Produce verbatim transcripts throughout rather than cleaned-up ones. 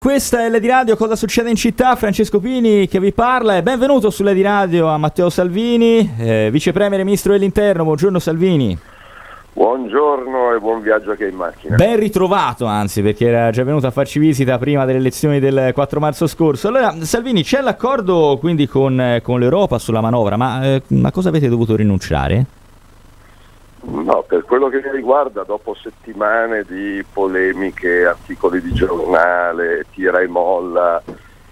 Questa è Lady Radio, cosa succede in città? Francesco Pini che vi parla e benvenuto su Lady Radio a Matteo Salvini, eh, vice premier e ministro dell'interno. Buongiorno Salvini. Buongiorno e buon viaggio che è in macchina. Ben ritrovato, anzi, perché era già venuto a farci visita prima delle elezioni del quattro marzo scorso. Allora Salvini, c'è l'accordo quindi con, con l'Europa sulla manovra, ma eh, a cosa avete dovuto rinunciare? No, per quello che mi riguarda, dopo settimane di polemiche, articoli di giornale, tira e molla,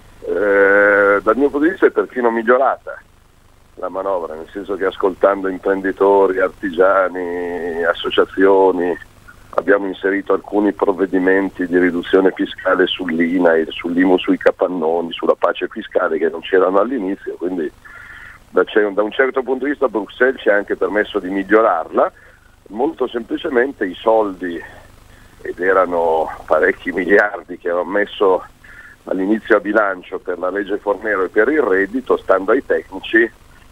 eh, dal mio punto di vista è perfino migliorata la manovra, nel senso che ascoltando imprenditori, artigiani, associazioni, abbiamo inserito alcuni provvedimenti di riduzione fiscale sull'I N A I, sull'I M U sui capannoni, sulla pace fiscale che non c'erano all'inizio, quindi da, da un certo punto di vista Bruxelles ci ha anche permesso di migliorarla. Molto semplicemente i soldi, ed erano parecchi miliardi che avevano messo all'inizio a bilancio per la legge Fornero e per il reddito, stando ai tecnici,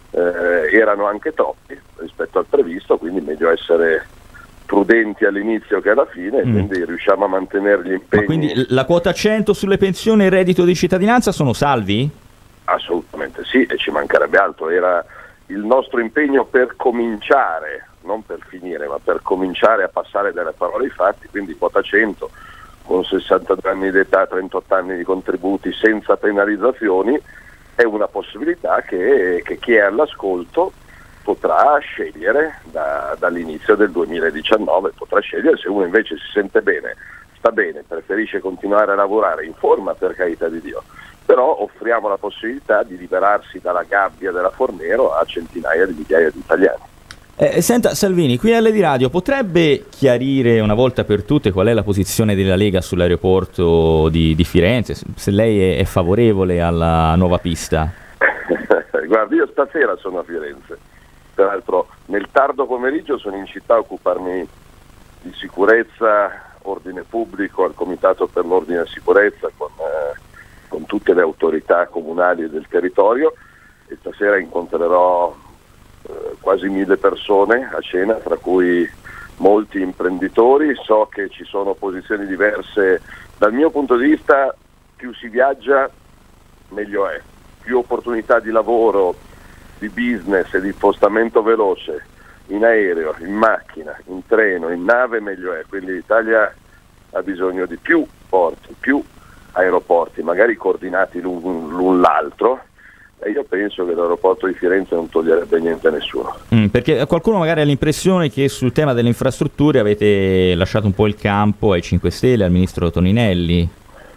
eh, erano anche troppi rispetto al previsto, quindi meglio essere prudenti all'inizio che alla fine, mm. quindi riusciamo a mantenere gli impegni. Ma quindi la quota cento sulle pensioni e il reddito di cittadinanza sono salvi? Assolutamente sì, e ci mancherebbe altro, era il nostro impegno per cominciare, non per finire, ma per cominciare a passare dalle parole ai fatti, quindi quota cento con sessantadue anni di età, trentotto anni di contributi senza penalizzazioni, è una possibilità che, che chi è all'ascolto potrà scegliere da, dall'inizio del duemiladiciannove, potrà scegliere se uno invece si sente bene, sta bene, preferisce continuare a lavorare in forma, per carità di Dio, però offriamo la possibilità di liberarsi dalla gabbia della Fornero a centinaia di migliaia di italiani. Eh, senta Salvini, qui a Lady Radio potrebbe chiarire una volta per tutte qual è la posizione della Lega sull'aeroporto di, di Firenze, se lei è, è favorevole alla nuova pista? Guardi, io stasera sono a Firenze, peraltro nel tardo pomeriggio sono in città a occuparmi di sicurezza, ordine pubblico, al Comitato per l'Ordine e Sicurezza con, eh, con tutte le autorità comunali e del territorio, e stasera incontrerò quasi mille persone a cena, tra cui molti imprenditori. So che ci sono posizioni diverse. Dal mio punto di vista, più si viaggia meglio è, più opportunità di lavoro, di business e di spostamento veloce in aereo, in macchina, in treno, in nave meglio è, quindi l'Italia ha bisogno di più porti, più aeroporti, magari coordinati l'un, l'un l'altro. E io penso che l'aeroporto di Firenze non toglierebbe niente a nessuno. Mm, perché qualcuno magari ha l'impressione che sul tema delle infrastrutture avete lasciato un po' il campo ai cinque Stelle, al ministro Toninelli.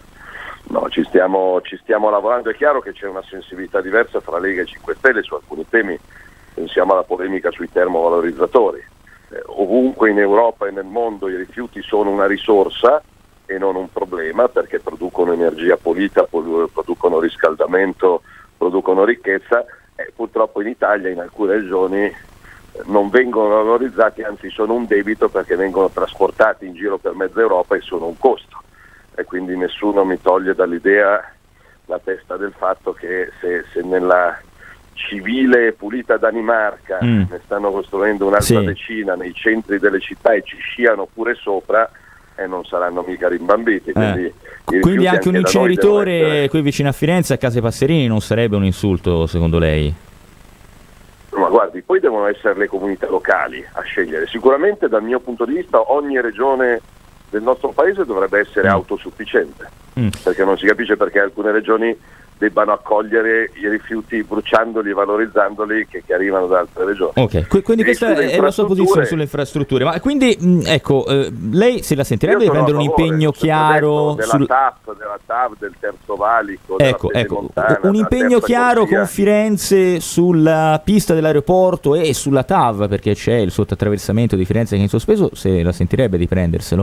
No, ci stiamo, ci stiamo lavorando. È chiaro che c'è una sensibilità diversa fra Lega e cinque Stelle su alcuni temi. Pensiamo alla polemica sui termovalorizzatori. Eh, ovunque in Europa e nel mondo i rifiuti sono una risorsa e non un problema, perché producono energia pulita, producono riscaldamento, producono ricchezza, e purtroppo in Italia in alcune regioni non vengono valorizzati, anzi sono un debito perché vengono trasportati in giro per mezza Europa e sono un costo, e quindi nessuno mi toglie dall'idea la testa del fatto che se, se nella civile e pulita Danimarca mm. ne stanno costruendo un'altra sì. decina nei centri delle città e ci sciano pure sopra, e non saranno mica rimbambiti, quindi, eh. quindi anche un inceneritore essere... qui vicino a Firenze, a Case Passerini, non sarebbe un insulto secondo lei? Ma guardi, poi devono essere le comunità locali a scegliere. Sicuramente dal mio punto di vista ogni regione del nostro paese dovrebbe essere mm. autosufficiente, mm. perché non si capisce perché alcune regioni debbano accogliere i rifiuti bruciandoli e valorizzandoli che, che arrivano da altre regioni. Ok, Qu- quindi e questa è la sua posizione sulle infrastrutture. Ma quindi, mh, ecco, eh, lei se la sentirebbe di prendere un impegno chiaro della sul... T A F, della T A V, del Terzo Valico, ecco, della ecco, Montana, un impegno chiaro corsia. con Firenze sulla pista dell'aeroporto e sulla T A V, perché c'è il sottoattraversamento di Firenze che è in sospeso, se la sentirebbe di prenderselo?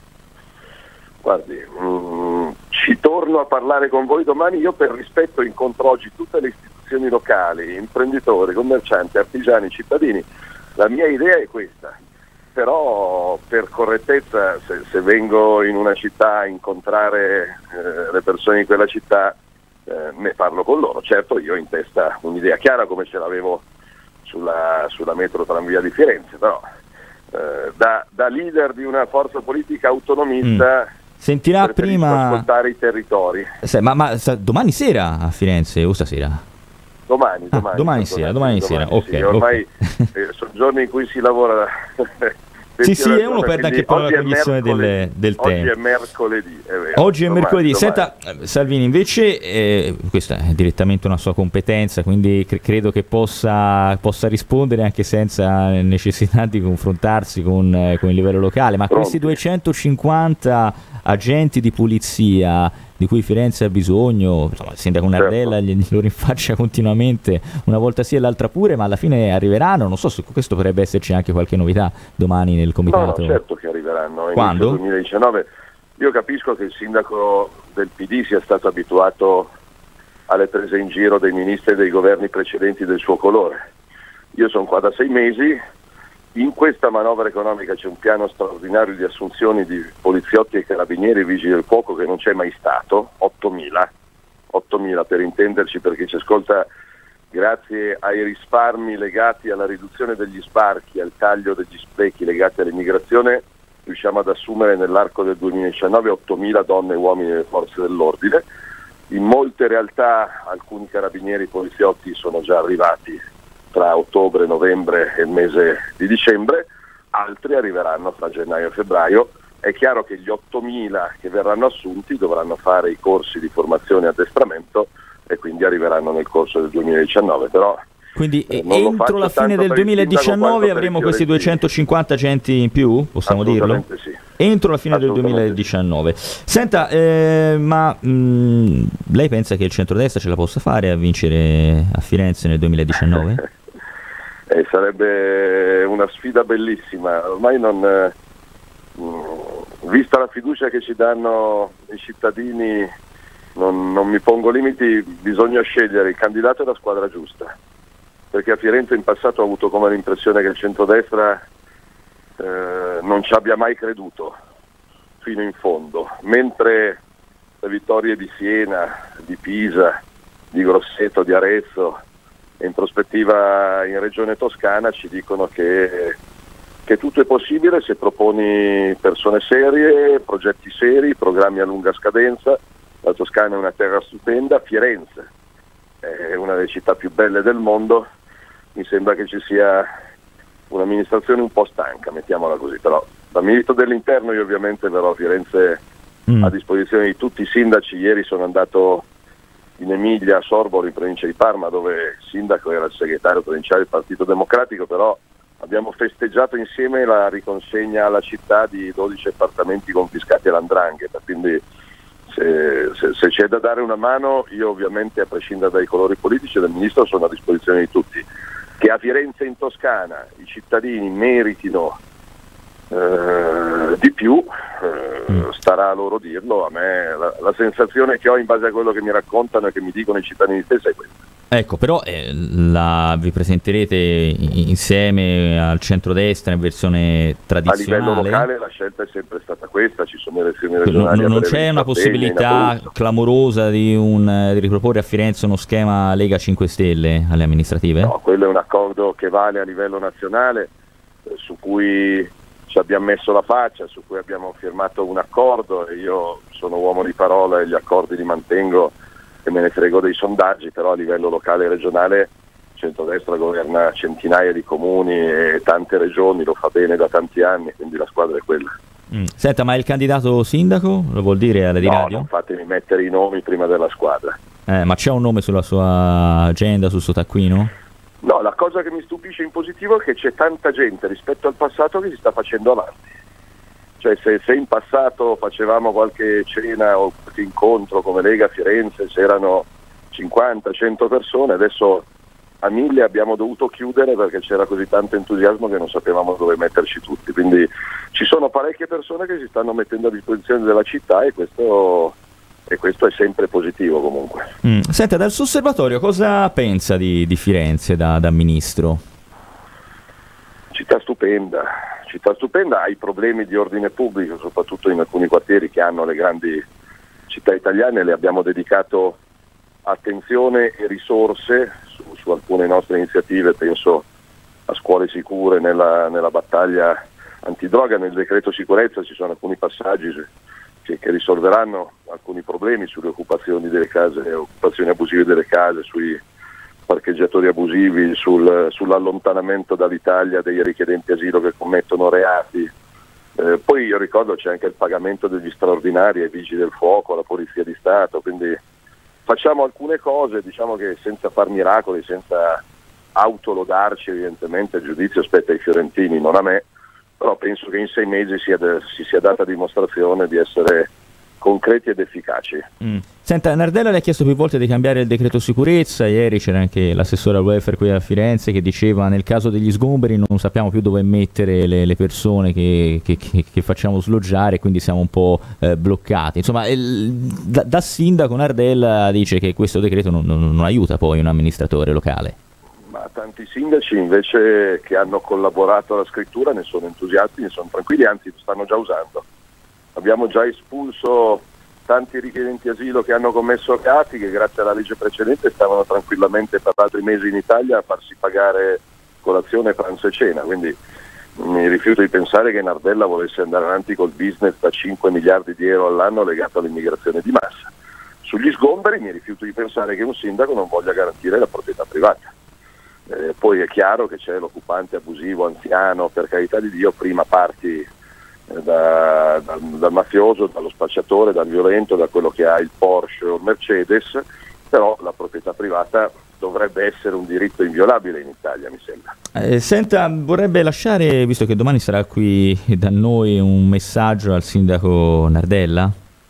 Guardi, mh, ci torno a parlare con voi domani. Io per rispetto incontro oggi tutte le istituzioni locali, imprenditori, commercianti, artigiani, cittadini. La mia idea è questa, però per correttezza se, se vengo in una città a incontrare eh, le persone di quella città eh, ne parlo con loro. Certo, io ho in testa un'idea chiara come ce l'avevo sulla, sulla metro tranvia di Firenze, però eh, da, da leader di una forza politica autonomista mm. sentirà Preferisco prima ascoltare i territori. Se, ma, ma sa- domani sera a Firenze o stasera? Domani, Ah, domani, domani sera, domani, domani sera, sì. ok. Ormai okay. eh, sono giorni in cui si lavora. Sì, sì, e uno ragione, perde anche poi la cognizione del, del oggi tempo. Oggi è mercoledì, è vero. Oggi è domani, mercoledì. domani. Senta, Salvini, invece, eh, questa è direttamente una sua competenza, quindi cre- credo che possa, possa rispondere anche senza necessità di confrontarsi con, eh, con il livello locale, ma Pronti. questi duecentocinquanta agenti di polizia di cui Firenze ha bisogno, insomma, il sindaco Nardella certo. glielo rinfaccia continuamente, una volta sì e l'altra pure, ma alla fine arriveranno. Non so se questo potrebbe esserci anche qualche novità domani nel comitato. No, no, certo che arriveranno. Quando? Inizio duemiladiciannove. Io capisco che il sindaco del P D sia stato abituato alle prese in giro dei ministri e dei governi precedenti del suo colore. Io sono qua da sei mesi. In questa manovra economica c'è un piano straordinario di assunzioni di poliziotti e carabinieri e vigili del fuoco che non c'è mai stato, ottomila per intenderci, perché ci ascolta, grazie ai risparmi legati alla riduzione degli sbarchi, al taglio degli sprechi legati all'immigrazione, riusciamo ad assumere nell'arco del duemiladiciannove ottomila donne e uomini delle forze dell'ordine. In molte realtà alcuni carabinieri e poliziotti sono già arrivati tra ottobre, novembre e il mese di dicembre, altri arriveranno fra gennaio e febbraio. È chiaro che gli ottomila che verranno assunti dovranno fare i corsi di formazione e addestramento e quindi arriveranno nel corso del duemiladiciannove, però quindi eh, entro la fine del duemiladiciannove avremo questi duecentocinquanta agenti in più, possiamo dirlo? Sì. Entro la fine del duemiladiciannove. Sì. Senta, eh, ma mh, lei pensa che il centrodestra ce la possa fare a vincere a Firenze nel duemiladiciannove? Eh, sarebbe una sfida bellissima. Ormai non, eh, mh, vista la fiducia che ci danno i cittadini, non, non mi pongo limiti, bisogna scegliere il candidato e la squadra giusta, perché a Firenze in passato ho avuto come l'impressione che il centrodestra eh, non ci abbia mai creduto fino in fondo, mentre le vittorie di Siena, di Pisa, di Grosseto, di Arezzo e in prospettiva in Regione Toscana ci dicono che, che tutto è possibile se proponi persone serie, progetti seri, programmi a lunga scadenza. La Toscana è una terra stupenda, Firenze è una delle città più belle del mondo, mi sembra che ci sia un'amministrazione un po' stanca, mettiamola così, però da ministro dell'interno io ovviamente verrò a Firenze mm. a disposizione di tutti i sindaci. Ieri sono andato in Emilia, a Sorboro, in provincia di Parma, dove il sindaco era il segretario provinciale del Partito Democratico, però abbiamo festeggiato insieme la riconsegna alla città di dodici appartamenti confiscati all'Andrangheta, quindi se, se, se c'è da dare una mano, io ovviamente, a prescindere dai colori politici del ministro, sono a disposizione di tutti. Che a Firenze e in Toscana i cittadini meritino eh, di più, eh, mm. starà a loro dirlo. A me la, la sensazione che ho in base a quello che mi raccontano e che mi dicono i cittadini stessi è questa. Ecco, però eh, la, vi presenterete insieme al centrodestra in versione tradizionale? A livello locale la scelta è sempre stata questa, ci sono elezioni regionali. Non, non c'è una possibilità clamorosa di, un, di riproporre a Firenze uno schema Lega cinque Stelle alle amministrative? No, quello è un accordo che vale a livello nazionale, eh, su cui ci abbiamo messo la faccia, su cui abbiamo firmato un accordo, e io sono uomo di parola e gli accordi li mantengo e me ne frego dei sondaggi, però a livello locale e regionale il centrodestra governa centinaia di comuni e tante regioni, lo fa bene da tanti anni, quindi la squadra è quella. Mm. Senta, ma il candidato sindaco lo vuol dire alle di no, radio? Non fatemi mettere i nomi prima della squadra. Eh, ma c'è un nome sulla sua agenda, sul suo taccuino? No, la cosa che mi stupisce in positivo è che c'è tanta gente rispetto al passato che si sta facendo avanti. Cioè se, se in passato facevamo qualche cena o qualche incontro come Lega a Firenze, c'erano cinquanta cento persone, adesso a mille abbiamo dovuto chiudere perché c'era così tanto entusiasmo che non sapevamo dove metterci tutti. Quindi ci sono parecchie persone che si stanno mettendo a disposizione della città e questo, e questo è sempre positivo comunque. Mm. Senta, dal suo osservatorio cosa pensa di, di Firenze da, da ministro? Città stupenda. Città stupenda, ha i problemi di ordine pubblico, soprattutto in alcuni quartieri che hanno le grandi città italiane. Le abbiamo dedicato attenzione e risorse su, su alcune nostre iniziative, penso a scuole sicure, nella, nella battaglia antidroga. Nel decreto sicurezza ci sono alcuni passaggi che, che risolveranno alcuni problemi sulle occupazioni delle case, occupazioni abusive delle case, sui parcheggiatori abusivi, sul, sull'allontanamento dall'Italia dei richiedenti asilo che commettono reati. Eh, poi io ricordo c'è anche il pagamento degli straordinari ai vigili del fuoco, alla Polizia di Stato, quindi facciamo alcune cose, diciamo che senza far miracoli, senza autolodarci, evidentemente il giudizio spetta ai fiorentini, non a me, però penso che in sei mesi sia de- si sia data dimostrazione di essere concreti ed efficaci. Mm. Senta, Nardella le ha chiesto più volte di cambiare il decreto sicurezza, ieri c'era anche l'assessore al welfare qui a Firenze che diceva nel caso degli sgomberi non sappiamo più dove mettere le, le persone che, che, che, che facciamo sloggiare, quindi siamo un po' eh, bloccati. Insomma, il, da, da sindaco Nardella dice che questo decreto non, non, non aiuta poi un amministratore locale. Ma tanti sindaci invece che hanno collaborato alla scrittura ne sono entusiasti, ne sono tranquilli, anzi lo stanno già usando. Abbiamo già espulso tanti richiedenti asilo che hanno commesso reati che grazie alla legge precedente stavano tranquillamente per altri mesi in Italia a farsi pagare colazione, pranzo e cena, quindi mi rifiuto di pensare che Nardella volesse andare avanti col business da cinque miliardi di euro all'anno legato all'immigrazione di massa. Sugli sgomberi mi rifiuto di pensare che un sindaco non voglia garantire la proprietà privata. Eh, poi è chiaro che c'è l'occupante abusivo, anziano, per carità di Dio, prima parti Da, da, dal mafioso, dallo spacciatore, dal violento, da quello che ha il Porsche o il Mercedes, però la proprietà privata dovrebbe essere un diritto inviolabile in Italia, mi sembra. Eh, senta, vorrebbe lasciare, visto che domani sarà qui da noi, un messaggio al sindaco Nardella?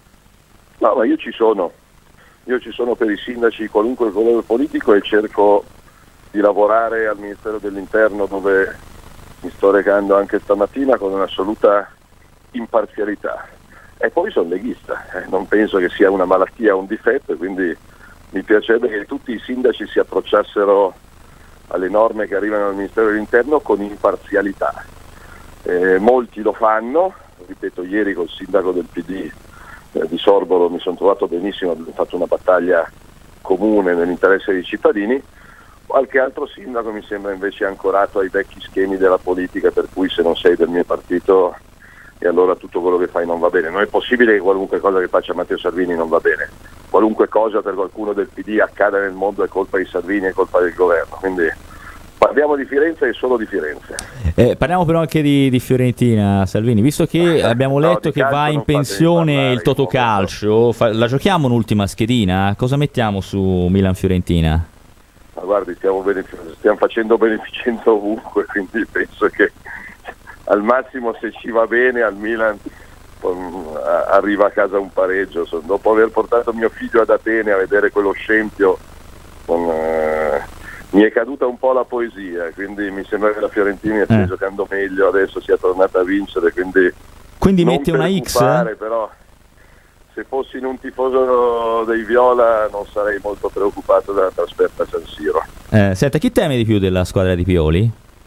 No, ma io ci sono, io ci sono per i sindaci di qualunque colore politico e cerco di lavorare al Ministero dell'Interno, dove mi sto recando anche stamattina, con un'assoluta imparzialità. E poi sono leghista, eh, non penso che sia una malattia o un difetto, quindi mi piacerebbe che tutti i sindaci si approcciassero alle norme che arrivano dal Ministero dell'Interno con imparzialità. Eh, molti lo fanno, ripeto, ieri col sindaco del P D eh, di Sorbolo mi sono trovato benissimo, abbiamo fatto una battaglia comune nell'interesse dei cittadini. Qualche altro sindaco mi sembra invece ancorato ai vecchi schemi della politica, per cui se non sei del mio partito e allora tutto quello che fai non va bene. Non è possibile che qualunque cosa che faccia Matteo Salvini non va bene. Qualunque cosa per qualcuno del P D accada nel mondo è colpa di Salvini, è colpa del governo. Quindi parliamo di Firenze e solo di Firenze. Eh, parliamo però anche di, di Fiorentina, Salvini, visto che abbiamo letto no, che va in pensione il Totocalcio, fa, la giochiamo un'ultima schedina? Cosa mettiamo su Milan-Fiorentina? Ma guardi, stiamo, benefic- stiamo facendo beneficenza ovunque, quindi penso che al massimo, se ci va bene, al Milan um, arriva a casa un pareggio. So, dopo aver portato mio figlio ad Atene a vedere quello scempio, con, uh, mi è caduta un po' la poesia, quindi mi sembra che la Fiorentina stia eh. giocando meglio, adesso sia tornata a vincere, quindi, quindi mette una X? Però se fossi in un tifoso dei Viola non sarei molto preoccupato della trasferta a San Siro. Eh, senta, chi teme di più della squadra di Pioli?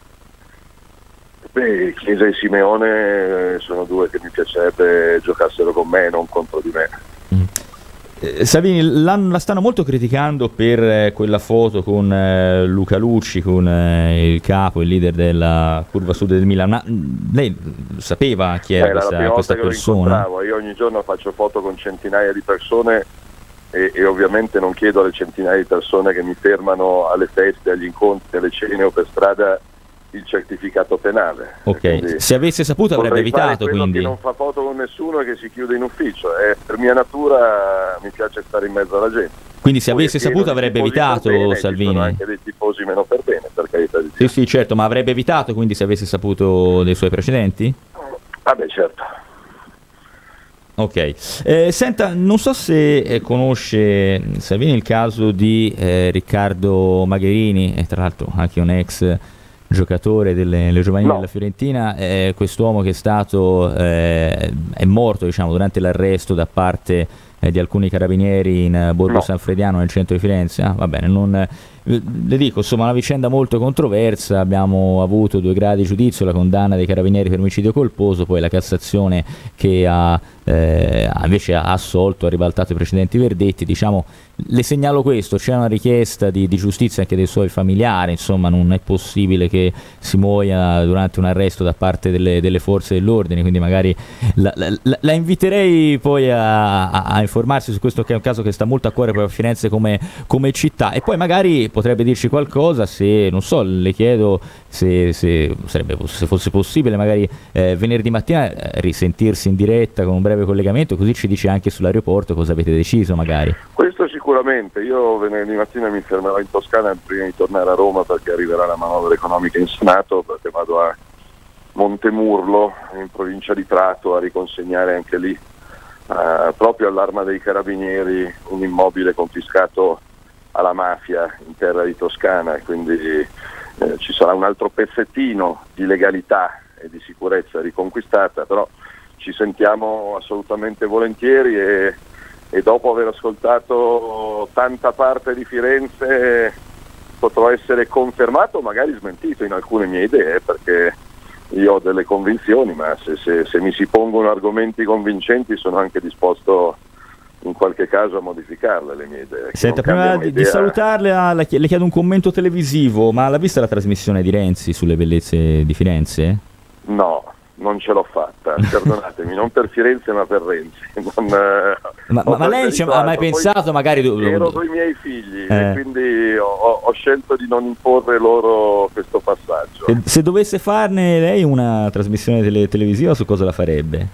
Beh, Chiesa e Simeone sono due che mi piacerebbe giocassero con me, non contro di me. Mm. Eh, Salvini, la, la stanno molto criticando per eh, quella foto con eh, Luca Lucci, con eh, il capo, il leader della curva sud del Milan. Ma lei sapeva chi era, era questa, questa persona? Io ogni giorno faccio foto con centinaia di persone e, e ovviamente non chiedo alle centinaia di persone che mi fermano alle feste, agli incontri, alle cene o per strada il certificato penale. Ok, quindi se avesse saputo avrebbe evitato, quindi. Che non fa foto con nessuno e che si chiude in ufficio, e per mia natura mi piace stare in mezzo alla gente. Quindi se avesse saputo avrebbe evitato, bene, Salvini. Ci sono anche dei tifosi meno per bene, per carità di Dio. Sì, sì, certo, ma avrebbe evitato quindi se avesse saputo dei suoi precedenti? Ah beh, certo. Ok, eh, senta, non so se eh, conosce Salvini il caso di eh, Riccardo Magherini, e tra l'altro anche un ex giocatore delle, delle giovanili no. della Fiorentina, eh, quest'uomo che è stato eh, è morto, diciamo, durante l'arresto da parte eh, di alcuni carabinieri in uh, Borgo no. San Frediano, nel centro di Firenze? Ah, va bene, non, eh, le dico, insomma, una vicenda molto controversa. Abbiamo avuto due gradi di giudizio, la condanna dei carabinieri per omicidio colposo, poi la Cassazione che ha eh, invece ha assolto, ha ribaltato i precedenti verdetti. Diciamo, le segnalo questo: c'è una richiesta di, di giustizia anche dei suoi familiari, insomma non è possibile che si muoia durante un arresto da parte delle, delle forze dell'ordine, quindi magari la, la, la inviterei poi a, a, a informarsi su questo, che è un caso che sta molto a cuore proprio a Firenze come, come città, e poi magari potrebbe dirci qualcosa, se non so, le chiedo se, se, sarebbe, se fosse possibile magari eh, venerdì mattina eh, risentirsi in diretta con un breve collegamento, così ci dice anche sull'aeroporto cosa avete deciso magari. Questo sicuramente. Io venerdì mattina mi fermerò in Toscana prima di tornare a Roma, perché arriverà la manovra economica in Senato, perché vado a Montemurlo in provincia di Prato a riconsegnare anche lì eh, proprio all'Arma dei Carabinieri un immobile confiscato alla mafia in terra di Toscana, e quindi eh, ci sarà un altro pezzettino di legalità e di sicurezza riconquistata, però ci sentiamo assolutamente volentieri, e, e dopo aver ascoltato tanta parte di Firenze potrò essere confermato, magari smentito in alcune mie idee, perché io ho delle convinzioni, ma se, se, se mi si pongono argomenti convincenti sono anche disposto in qualche caso a modificarle le mie idee. Senta, prima di, di salutarle le chiedo un commento televisivo, ma l'ha vista la trasmissione di Renzi sulle bellezze di Firenze? No, non ce l'ho fatta, perdonatemi, non per Firenze ma per Renzi. Non, ma, ma, ma lei ha mai pensato Poi magari... Ero con i miei figli eh. e quindi ho, ho scelto di non imporre loro questo passaggio. Se, se dovesse farne lei una trasmissione tele, televisiva, su cosa la farebbe?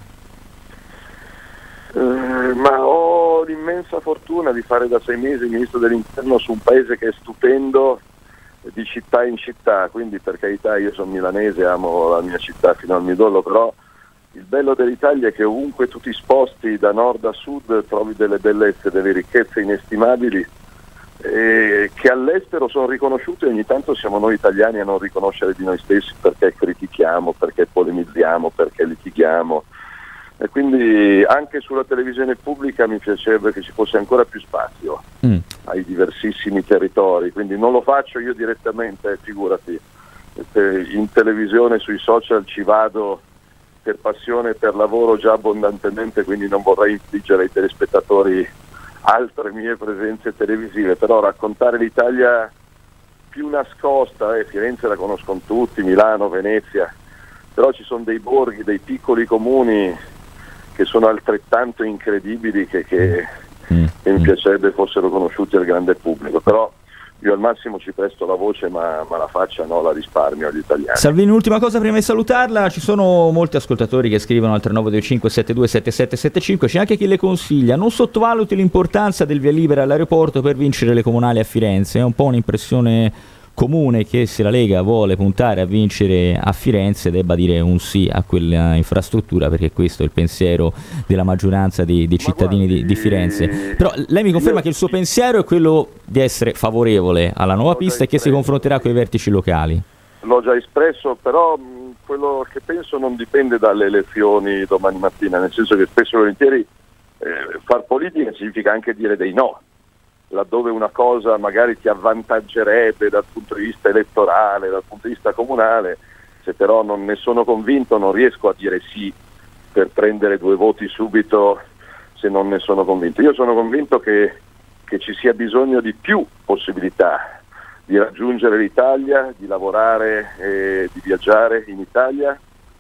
Eh, ma ho l'immensa fortuna di fare da sei mesi il ministro dell'interno su un paese che è stupendo, di città in città, quindi per carità io sono milanese, amo la mia città fino al midollo, però il bello dell'Italia è che ovunque tu ti sposti da nord a sud trovi delle bellezze, delle ricchezze inestimabili eh, che all'estero sono riconosciute, e ogni tanto siamo noi italiani a non riconoscere di noi stessi, perché critichiamo, perché polemizziamo, perché litighiamo. E quindi anche sulla televisione pubblica mi piacerebbe che ci fosse ancora più spazio mm. ai diversissimi territori, quindi non lo faccio io direttamente, figurati, in televisione, sui social ci vado per passione e per lavoro già abbondantemente, quindi non vorrei infliggere ai telespettatori altre mie presenze televisive, però raccontare l'Italia più nascosta, eh, Firenze la conoscono tutti, Milano, Venezia, però ci sono dei borghi, dei piccoli comuni che sono altrettanto incredibili che, che, mm. che mi piacerebbe fossero conosciuti al grande pubblico, però io al massimo ci presto la voce, ma, ma la faccia no, la risparmio agli italiani. Salvini, ultima cosa prima di salutarla: ci sono molti ascoltatori che scrivono al tre nove due cinque sette due sette sette sette cinque, c'è anche chi le consiglia: non sottovaluti l'importanza del via libera all'aeroporto per vincere le comunali a Firenze. È un po' un'impressione comune che se la Lega vuole puntare a vincere a Firenze debba dire un sì a quella infrastruttura, perché questo è il pensiero della maggioranza di, di cittadini guardi, di, di Firenze. Però lei mi conferma io, che il suo pensiero è quello di essere favorevole alla nuova pista e che si confronterà con i vertici locali? L'ho già espresso, però mh, quello che penso non dipende dalle elezioni domani mattina, nel senso che spesso e volentieri eh, far politica significa anche dire dei no, laddove una cosa magari ti avvantaggerebbe dal punto di vista elettorale, dal punto di vista comunale, se però non ne sono convinto non riesco a dire sì per prendere due voti subito se non ne sono convinto. Io sono convinto che, che ci sia bisogno di più possibilità di raggiungere l'Italia, di lavorare e di viaggiare in Italia,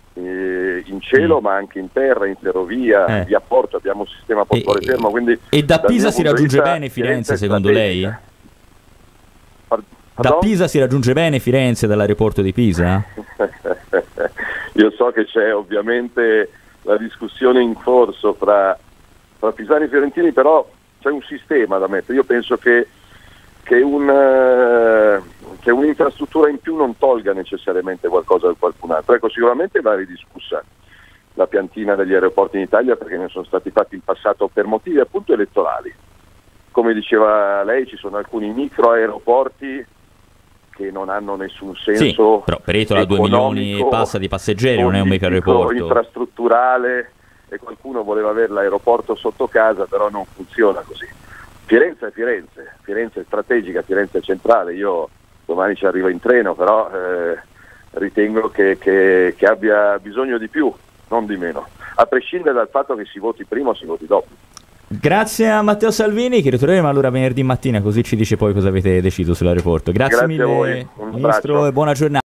eh, in cielo mm. ma anche in terra, in ferrovia, eh. via porto, abbiamo un sistema portuale fermo, quindi e da Pisa si raggiunge bene Firenze secondo lei? Da Pisa si raggiunge bene Firenze dall'aeroporto di Pisa? Io so che c'è ovviamente la discussione in corso fra, fra pisani e fiorentini, però c'è un sistema da mettere. Io penso che che, un, uh, che un'infrastruttura in più non tolga necessariamente qualcosa da qualcun altro. Ecco, sicuramente va ridiscussa la piantina degli aeroporti in Italia, perché ne sono stati fatti in passato per motivi appunto elettorali. Come diceva lei, ci sono alcuni microaeroporti che non hanno nessun senso. Sì, però Peretola ha due milioni e passa di passeggeri, non è un microaeroporto. Infrastrutturale, e qualcuno voleva avere l'aeroporto sotto casa, però non funziona così. Firenze è Firenze, Firenze è strategica, Firenze è centrale, io domani ci arrivo in treno, però eh, ritengo che, che, che abbia bisogno di più, non di meno, a prescindere dal fatto che si voti prima o si voti dopo. Grazie a Matteo Salvini, che ritorneremo allora venerdì mattina, così ci dice poi cosa avete deciso sull'aeroporto. Grazie, Grazie mille, a voi, un Ministro, abbraccio. e buona giornata.